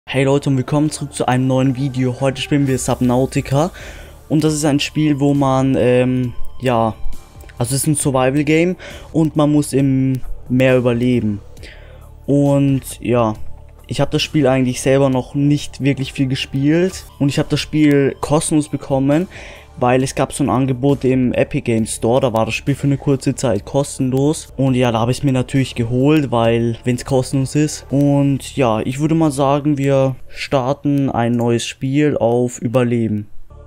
Hey Leute und willkommen zurück zu einem neuen Video. Heute spielen wir Subnautica und das ist ein Spiel, wo man, also es ist ein Survival Game und man muss im Meer überleben. Und ja, ich habe das Spiel eigentlich selber noch nicht wirklich viel gespielt und ich habe das Spiel kostenlos bekommen, weil es gab so ein Angebot im Epic Games Store, da war das Spiel für eine kurze Zeit kostenlos. Und ja, da habe ich es mir natürlich geholt, weil, wenn es kostenlos ist. Und ja, ich würde mal sagen, wir starten ein neues Spiel auf Überleben.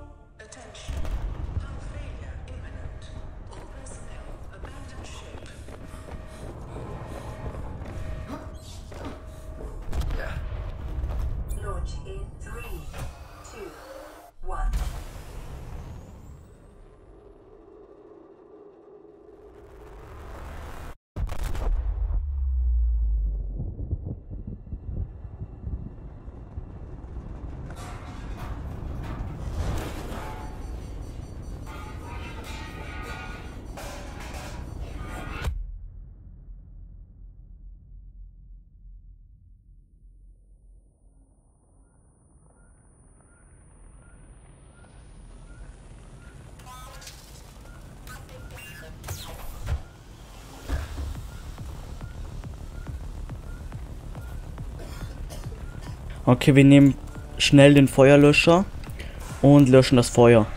Okay, wir nehmen schnell den Feuerlöscher und löschen das Feuer.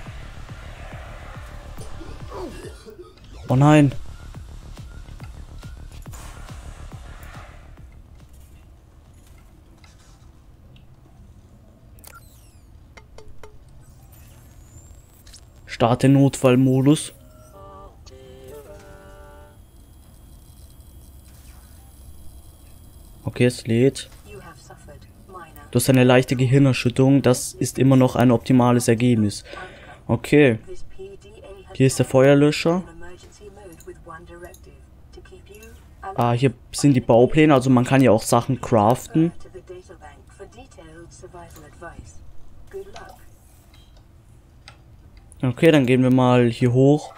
Oh nein. Starte Notfallmodus. Okay, es lädt. Du hast eine leichte Gehirnerschütterung, das ist immer noch ein optimales Ergebnis. Okay. Hier ist der Feuerlöscher. Ah, hier sind die Baupläne, also man kann ja auch Sachen craften. Okay, dann gehen wir mal hier hoch.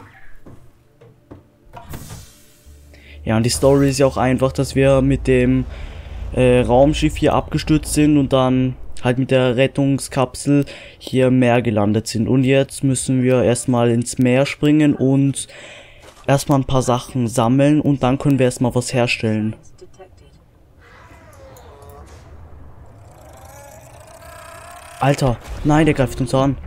Ja, und die Story ist ja auch einfach, dass wir mit dem Raumschiff hier abgestürzt sind und dann halt mit der Rettungskapsel hier im Meer gelandet sind. Und jetzt müssen wir erstmal ins Meer springen und erstmal ein paar Sachen sammeln und dann können wir erstmal was herstellen. Alter, nein, der greift uns an.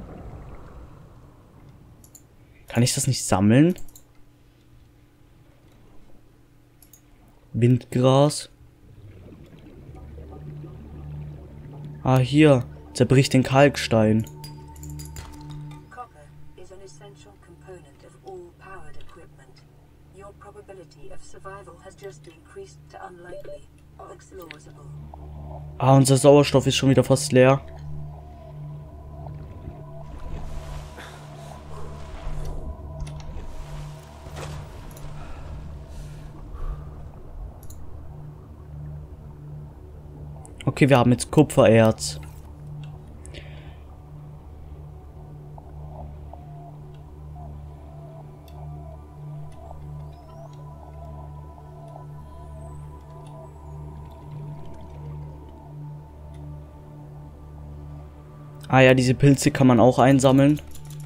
Kann ich das nicht sammeln? Windgras. Ah, hier. Zerbricht den Kalkstein. Ah, unser Sauerstoff ist schon wieder fast leer. Okay, wir haben jetzt Kupfererz. Ah ja, diese Pilze kann man auch einsammeln.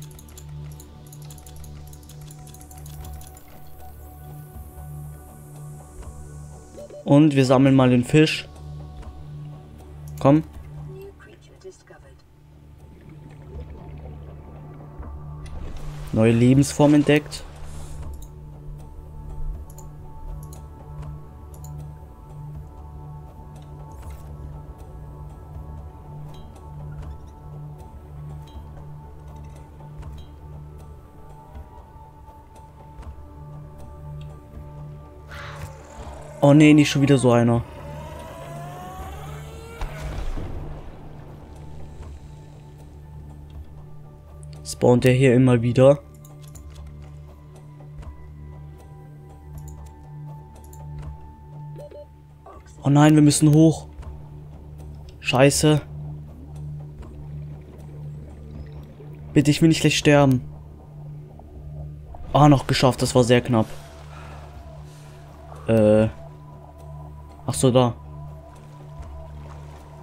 Und wir sammeln mal den Fisch. Komm. Neue Lebensform entdeckt. Oh nee, nicht schon wieder so einer. Spawnt der hier immer wieder. Oh nein, wir müssen hoch. Scheiße. Bitte, ich will nicht gleich sterben. Ah, noch geschafft, das war sehr knapp. Ach so, da.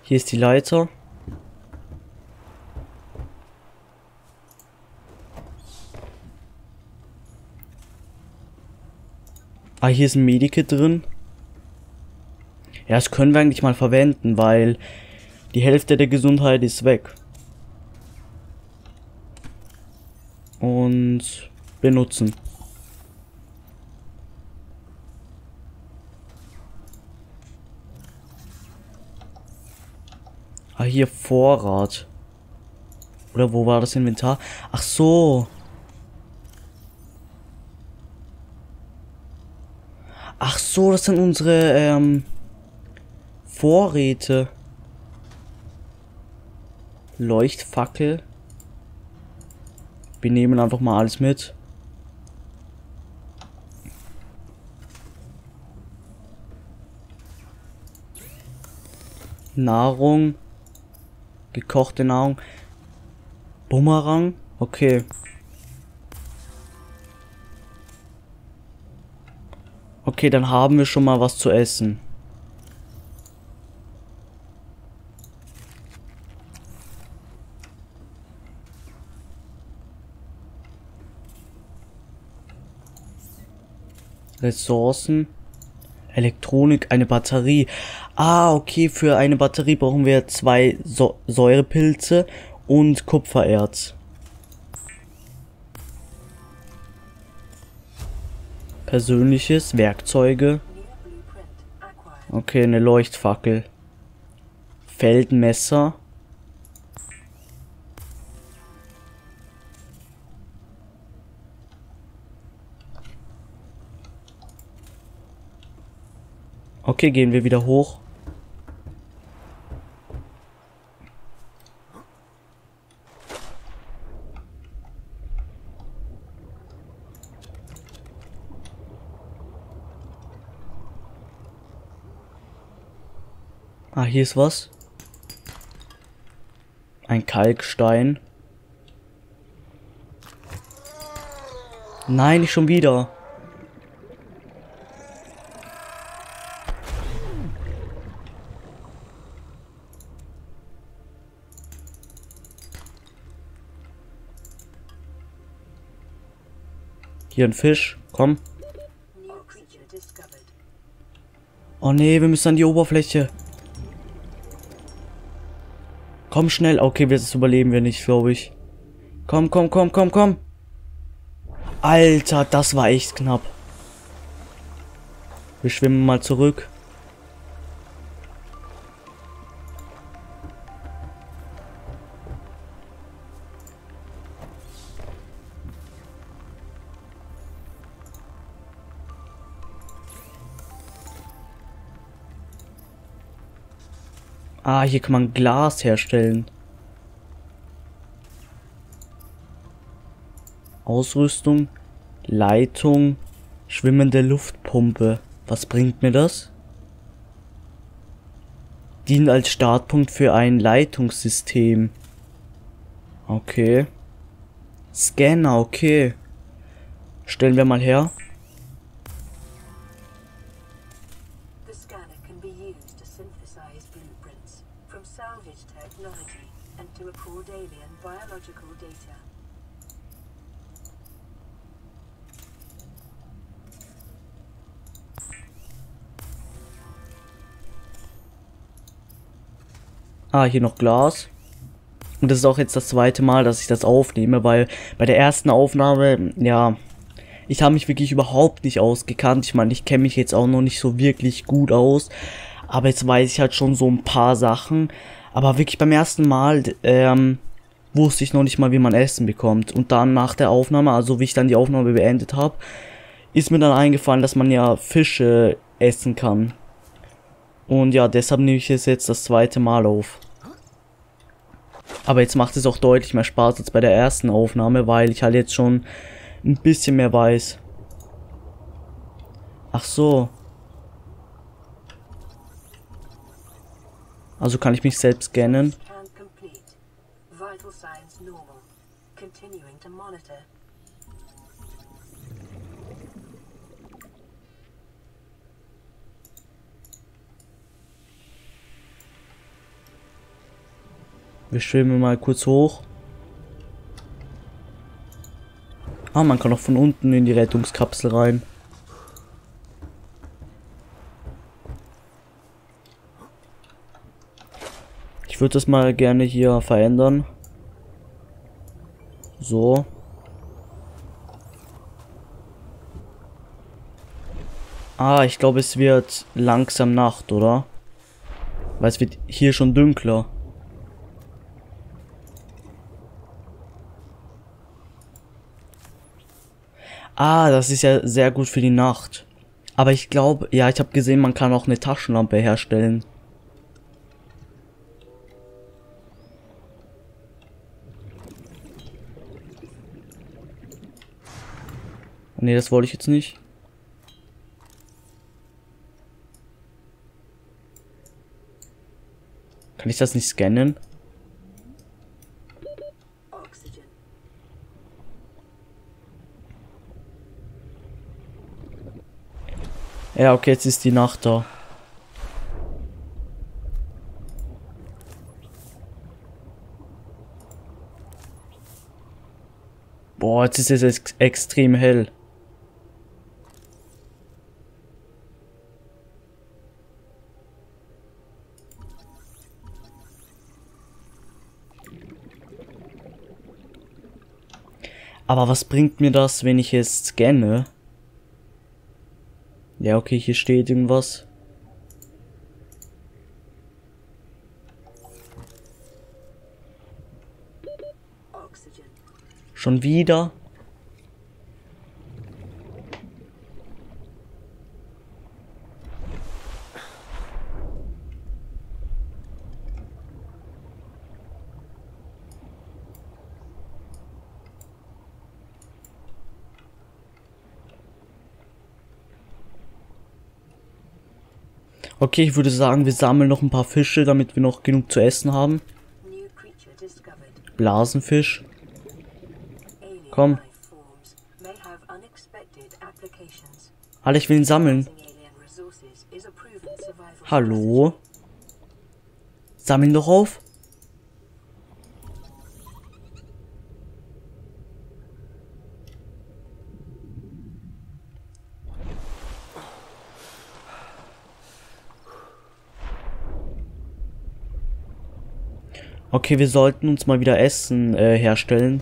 Hier ist die Leiter. Ah, hier ist ein Medikit drin. Ja, das können wir eigentlich mal verwenden, weil die Hälfte der Gesundheit ist weg. Und benutzen. Ah, hier Vorrat. Oder wo war das Inventar? Ach so. Ach so, das sind unsere Vorräte. Leuchtfackel. Wir nehmen einfach mal alles mit. Nahrung. Gekochte Nahrung. Bumerang. Okay. Okay, dann haben wir schon mal was zu essen. Ressourcen. Elektronik, eine Batterie. Ah, okay, für eine Batterie brauchen wir 2 Säurepilze und Kupfererz. Persönliches, Werkzeuge. Okay, eine Leuchtfackel. Feldmesser. Okay, gehen wir wieder hoch. Ah, hier ist was. Ein Kalkstein. Nein, nicht schon wieder. Hier ein Fisch. Komm. Oh nee, wir müssen an die Oberfläche. Komm schnell. Okay, das überleben wir nicht, glaube ich. Komm, komm, komm, komm, komm. Alter, das war echt knapp. Wir schwimmen mal zurück. Ah, hier kann man Glas herstellen. Ausrüstung, Leitung, schwimmende Luftpumpe. Was bringt mir das? Dient als Startpunkt für ein Leitungssystem. Okay. Scanner, okay. Stellen wir mal her. The scanner can be used to synthesize blueprints from salvage technology and to record alien biological data. Ah, hier noch Glas. Und das ist auch jetzt das zweite Mal, dass ich das aufnehme, weil bei der ersten Aufnahme, ja, ich habe mich wirklich überhaupt nicht ausgekannt. Ich meine, ich kenne mich jetzt auch noch nicht so wirklich gut aus, aber jetzt weiß ich halt schon so ein paar Sachen. Aber wirklich beim ersten Mal, wusste ich noch nicht mal, wie man Essen bekommt. Und dann nach der Aufnahme, also wie ich dann die Aufnahme beendet habe, ist mir dann eingefallen, dass man ja Fische essen kann. Und ja, deshalb nehme ich es jetzt das zweite Mal auf. Aber jetzt macht es auch deutlich mehr Spaß als bei der ersten Aufnahme, weil ich halt jetzt schon ein bisschen mehr weiß. Ach so. Also kann ich mich selbst scannen. Scan complete. Vital signs normal. Continuing to monitor. Wir schwimmen mal kurz hoch. Ah, man kann auch von unten in die Rettungskapsel rein. Ich würde das mal gerne hier verändern. So. Ah, ich glaube, es wird langsam Nacht, oder? Weil es wird hier schon dunkler. Ah, das ist ja sehr gut für die Nacht. Aber ich glaube, ja, ich habe gesehen, man kann auch eine Taschenlampe herstellen. Nee, das wollte ich jetzt nicht. Kann ich das nicht scannen? Oxygen. Ja, okay, jetzt ist die Nacht da. Boah, jetzt ist es extrem hell. Aber was bringt mir das, wenn ich es scanne? Ja, okay, hier steht irgendwas. Oxygen. Schon wieder? Okay, ich würde sagen, wir sammeln noch ein paar Fische, damit wir noch genug zu essen haben. New creature discovered. Blasenfisch. Alien Komm. life forms may have unexpected applications. Alter, ich will ihn sammeln. Using alien resources is a proven survival Hallo? Sammeln doch auf. Okay, wir sollten uns mal wieder Essen herstellen.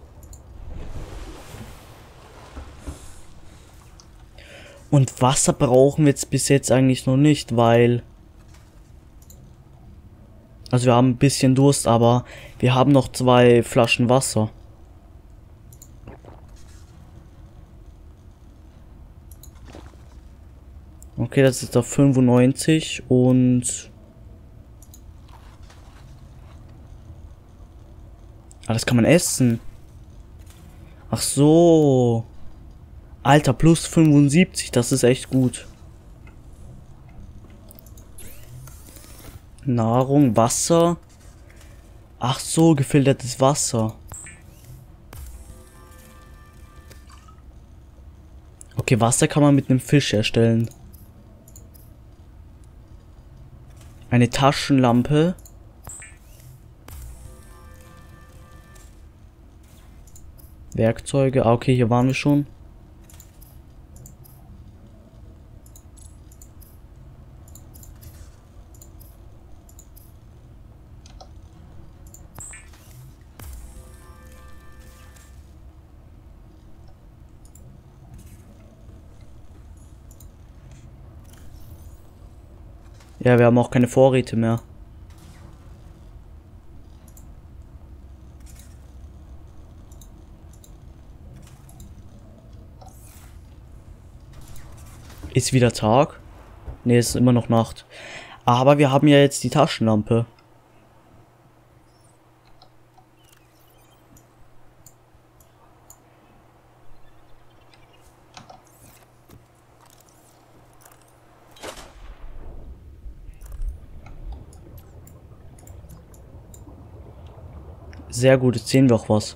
Und Wasser brauchen wir jetzt bis jetzt eigentlich noch nicht, weil... Also wir haben ein bisschen Durst, aber wir haben noch 2 Flaschen Wasser. Okay, das ist auf 95 und... Ah, das kann man essen. Ach so. Alter, plus 75, das ist echt gut. Nahrung, Wasser. Ach so, gefiltertes Wasser. Okay, Wasser kann man mit einem Fisch erstellen. Eine Taschenlampe. Werkzeuge. Ah, okay, hier waren wir schon. Ja, wir haben auch keine Vorräte mehr. Ist wieder Tag? Ne, ist immer noch Nacht. Aber wir haben ja jetzt die Taschenlampe. Sehr gut, jetzt sehen wir auch was.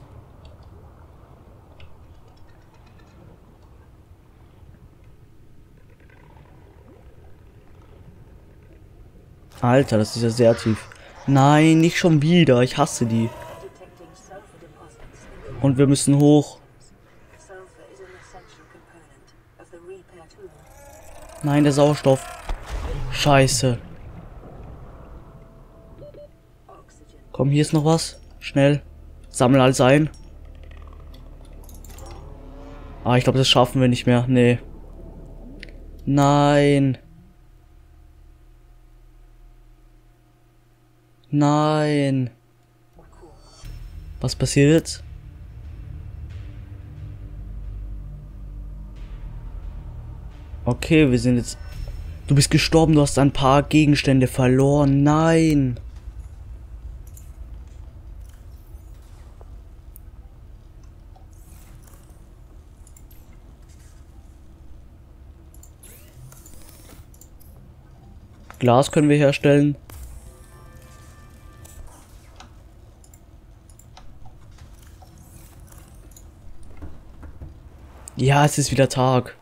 Alter, das ist ja sehr tief. Nein, nicht schon wieder. Ich hasse die. detecting sulfur deposits in Und wir müssen hoch. sulfur is an essential component of the repair tool. Nein, der Sauerstoff. Scheiße. Oxygen. Komm, hier ist noch was. Schnell. Sammel alles ein. Ah, ich glaube, das schaffen wir nicht mehr. Nee. Nein. Nein. Was passiert jetzt? Okay, wir sind jetzt... Du bist gestorben, du hast ein paar Gegenstände verloren. Nein. Glas können wir herstellen. Ja, es ist wieder Tag.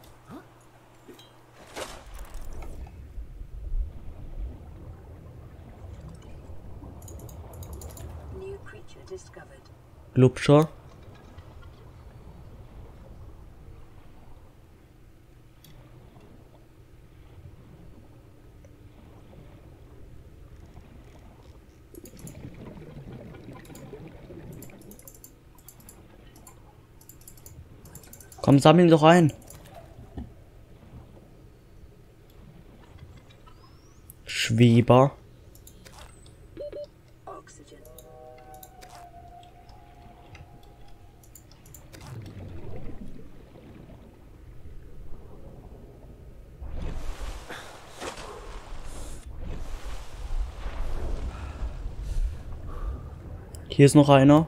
New creature discovered. Glubscher. Komm, sammel ihn doch ein. Schweber. Oxygen. Hier ist noch einer.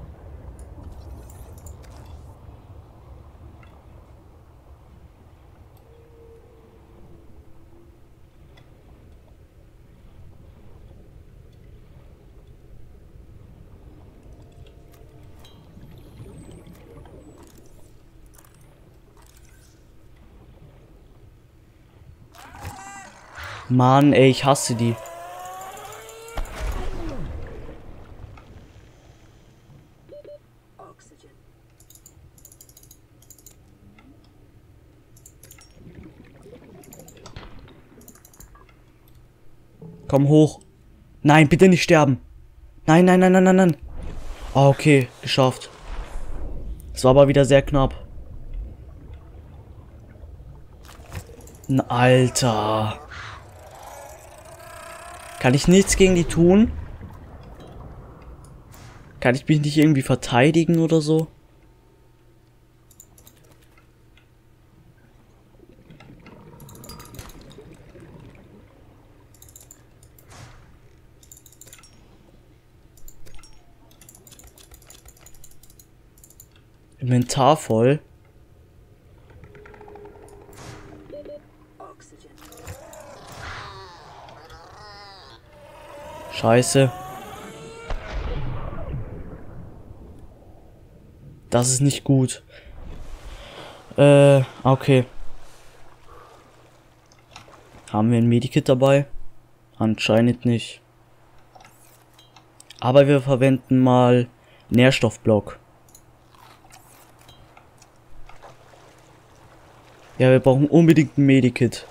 Mann, ey, ich hasse die. Oxygen. Komm hoch. Nein, bitte nicht sterben. Nein, nein, nein, nein, nein, nein. Ah, okay, geschafft. Es war aber wieder sehr knapp. Alter. Kann ich nichts gegen die tun? Kann ich mich nicht irgendwie verteidigen oder so? Inventar voll. Oxygen. Scheiße. Das ist nicht gut. Okay. Haben wir ein Medikit dabei? Anscheinend nicht. Aber wir verwenden mal Nährstoffblock. Ja, wir brauchen unbedingt ein Medikit.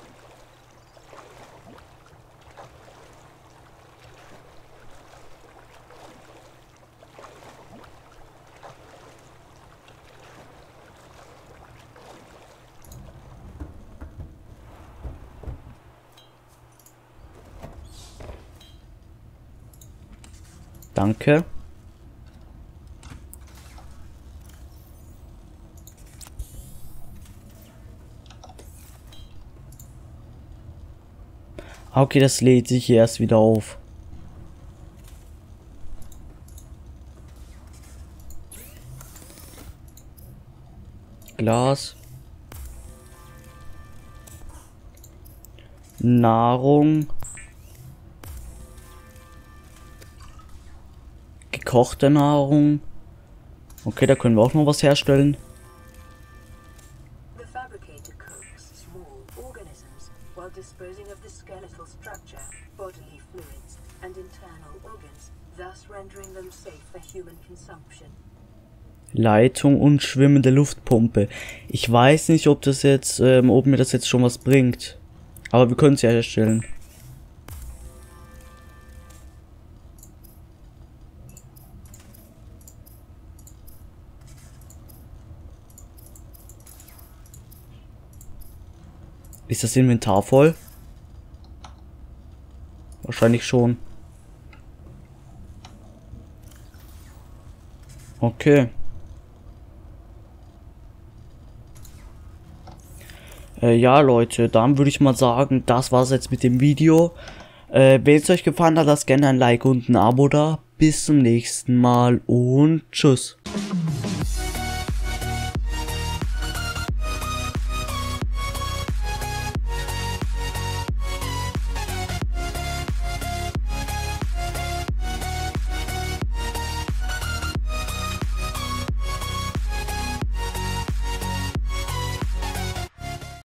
Danke. Okay, das lädt sich hier erst wieder auf. Glas. Nahrung. Gekochte Nahrung. Okay, da können wir auch noch was herstellen. The fabricator cooks small organisms while disposing of the skeletal structure, bodily fluids, and internal organs, thus rendering them safe for human consumption. Leitung und schwimmende Luftpumpe. Ich weiß nicht, ob das jetzt, ob mir das jetzt schon was bringt. Aber wir können es ja herstellen. Ist das Inventar voll? Wahrscheinlich schon. Okay. Ja, Leute, dann würde ich mal sagen, das war's jetzt mit dem Video. Wenn es euch gefallen hat, lasst gerne ein Like und ein Abo da. Bis zum nächsten Mal und tschüss.